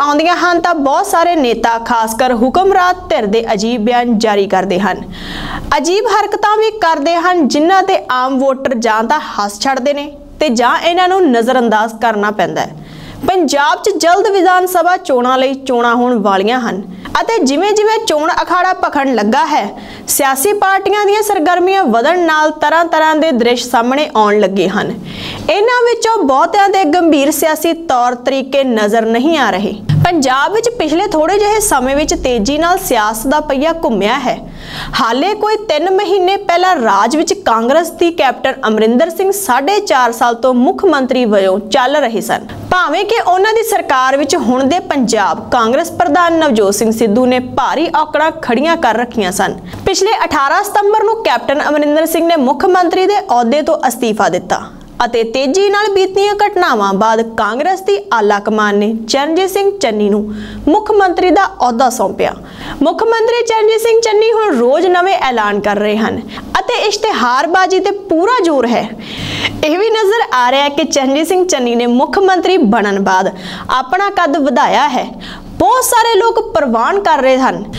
आउंदियां हन तां बहुत सारे नेता खासकर हुक्मरान धिर दे अजीब बयान जारी करते हैं, अजीब हरकतां भी करते हैं जिन्हां ते आम वोटर जां तां हस छड्डदे ने ते जां इन्हां नूं नज़रअंदाज करना पैंदा है। पंजाब च जल्द विधान सभा चोणां लई चोणां होण वालीआं हन ਅਤੇ ਜਿਵੇਂ-ਜਿਵੇਂ ਚੋਣ ਅਖਾੜਾ ਭਖਣ ਲੱਗਾ ਹੈ, ਸਿਆਸੀ ਪਾਰਟੀਆਂ ਦੀਆਂ ਸਰਗਰਮੀਆਂ ਵਧਣ ਨਾਲ ਤਰ੍ਹਾਂ-ਤਰ੍ਹਾਂ ਦੇ ਦ੍ਰਿਸ਼ ਸਾਹਮਣੇ ਆਉਣ ਲੱਗੇ ਹਨ। ਇਹਨਾਂ ਵਿੱਚੋਂ ਬਹੁਤਿਆਂ ਦੇ ਗੰਭੀਰ ਸਿਆਸੀ ਤੌਰ ਤਰੀਕੇ ਨਜ਼ਰ ਨਹੀਂ ਆ ਰਹੇ। पंजाब विच पिछले थोड़े जिहे समय विच तेजी नाल सियासत दा पहिया घुम्मिया है। हाले कोई 3 महीने पहला राज विच कांग्रेस दी कैप्टन अमरिंदर सिंह 4.5 साल तो मुख मंत्री वजों चल रहे सन। भावें कि उन्हां दी सरकार विच हुण दे पंजाब कांग्रेस प्रधान नवजोत सिंह सिद्धू ने भारी औकड़ां खड़ियां कर रखियां सन। पिछले 18 सितंबर नूं कैप्टन अमरिंदर सिंह ने मुख मंत्री दे अहुदे तो अस्तीफा दिता ਅਤੇ तेजी नाल बीतीਆਂ घटनावां बाद कांग्रेस दी आला कमान ने चरणजीत सिंह चन्नी नूं मुख मंत्री दा अहुदा सौंपिया। मुख मंत्री चरणजीत सिंह चन्नी हुण रोज नवे ऐलान कर रहे हैं ਅਤੇ इश्तिहारबाजी ते पूरा जोर है। यह भी नजर आ रहा है कि चरणजीत सिंह चन्नी ने मुख मंत्री बनन बाद अपना कद वधाया है। बहुत सारे लोग प्रवान कर रहे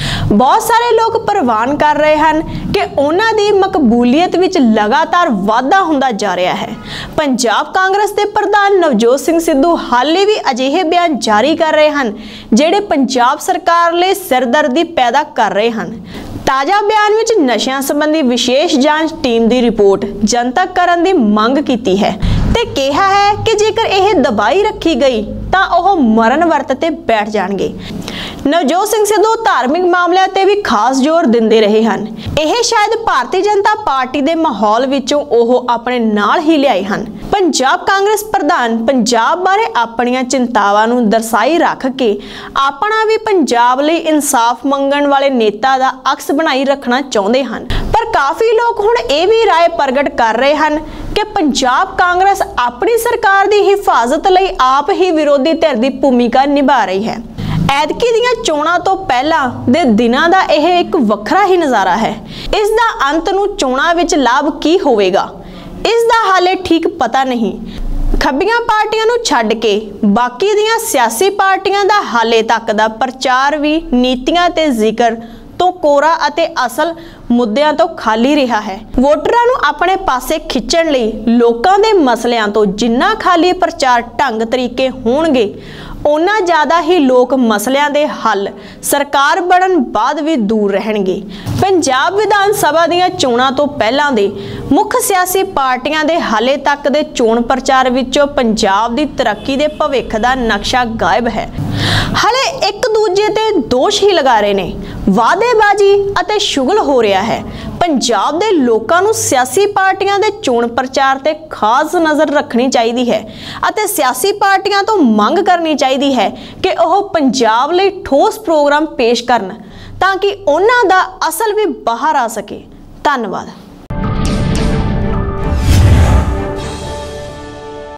हैं कि उन्हां दी मकबूलियत विच लगातार वाधा हुंदा जा रहा है। पंजाब कांग्रेस के प्रधान नवजोत सिंह सिद्धू हाले भी अजिहे बयान जारी कर रहे हैं जिहड़े पंजाब सरकार लई सिरदर्दी पैदा कर रहे हैं। ताज़ा बयान विच नशियां संबंधी विशेष जांच टीम की रिपोर्ट जनतक करन दी मंग कीती है ते कहा है कि जेकर यह दबाई रखी गई तां ओह मरण वर्त ते बैठ जाणगे। नवजोत सिंह सिद्धू धार्मिक मामलों ते भी खास जोर दिंदे रहे हैं। यह शायद भारतीय जनता पार्टी के माहौल विचों ओह अपने नाल ही लिआए हैं। पंजाब कांग्रेस प्रधान पंजाब बारे अपनियां चिंतावां नूं दर्शाई रख के अपना भी पंजाब लई इंसाफ मंगण वाले नेता दा अक्स बनाई रखना चाहुंदे हैं। पर काफ़ी लोग हुण यह भी राय प्रगट कर रहे हैं कि पंजाब कांग्रेस अपनी सरकार की हिफाजत लई आप ही विरोधी धिर की भूमिका निभा रही है। ऐतकी दीआं चोणां तो पहला दे दिनां दा यह एक वखरा ही नज़ारा है। इस दा अंत नूं चोणां विच लाभ की होवेगा, इस दा हाले ठीक पता नहीं। खब्बियां पार्टियां नूं छड्ड के बाकी दीआं सियासी पार्टियां दा हाले तक दा प्रचार भी नीतियां ते जिक्र तो कोरा अते असल मुद्दों तो खाली रहा है। वोटरां नूं अपने पासे खिच्चण लई लोकां दे मसलिਆਂ तो जिन्ना खाली प्रचार ढंग तरीके होणगे उन्ना ज़्यादा ही लोग मसलिਆਂ दे हल सरकार बनन बाद भी दूर रहणगे। पंजाब विधान सभा दीआं चोणां तो पहलां दे मुख सियासी पार्टियां दे हाले तक दे चोण प्रचार विचों पंजाब दी तरक्की दे भविख दा नक्शा गायब है। हाले एक दूजे ते दोष ही लगा रहे ने, वादेबाजी अते शुगल हो रहा है। पंजाब दे लोकां नूं सियासी पार्टियां दे चोण प्रचार ते खास नज़र रखनी चाहिए है अते सियासी पार्टियां तो मंग करनी चाहिए है कि ओह पंजाब लई ठोस प्रोग्राम पेश करन ताकि उन्हां दा असल भी बाहर आ सके। धन्यवाद।